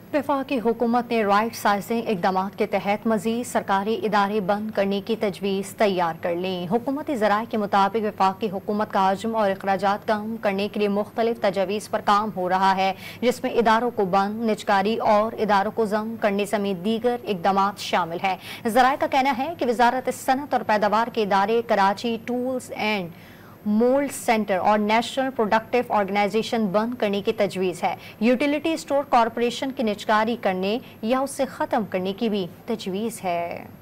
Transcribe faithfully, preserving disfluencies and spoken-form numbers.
वफाकी हुकूमत ने राइट साइजिंग इकदाम के तहत मजीद सरकारी इदारे बंद करने की तजवीज़ तैयार कर ली। हुकूमती ज़राए के मुताबिक वफाकी हुकूमत का हजम और अखराजात कम करने के लिए मुख्तलिफ तजावीज़ पर काम हो रहा है, जिसमें इदारों को बंद, निजकारी और इदारों को जम करने समेत दीगर इकदाम शामिल है। ज़राए का कहना है कि वजारत सनत और पैदावार के इदारे Karachi tools and mould centre और नेशनल प्रोडक्टिव ऑर्गेनाइजेशन बंद करने की तजवीज़ है। यूटिलिटी स्टोर कॉरपोरेशन की निजकारी करने या उसे ख़त्म करने की भी तजवीज़ है।